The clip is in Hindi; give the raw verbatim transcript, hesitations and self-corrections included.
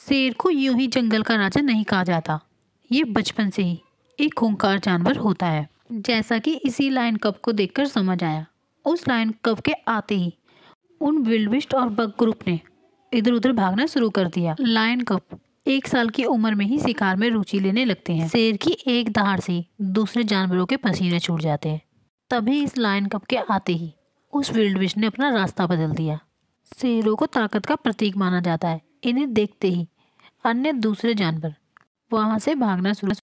शेर को यूं ही जंगल का राजा नहीं कहा जाता। ये बचपन से ही एक खूंखार जानवर होता है, जैसा कि इसी लायन कब को देखकर समझ आया। उस लायन कब के आते ही उन विल्डबिस्ट और बग ग्रुप ने इधर उधर भागना शुरू कर दिया। लायन कब एक साल की उम्र में ही शिकार में रुचि लेने लगते हैं। शेर की एक दहाड़ से दूसरे जानवरों के पसीने छूट जाते हैं। तभी इस लायन कब के आते ही उस विल्डबिस्ट ने अपना रास्ता बदल दिया। शेरों को ताकत का प्रतीक माना जाता है। इन्हें देखते ही अन्य दूसरे जानवर वहां से भागना शुरू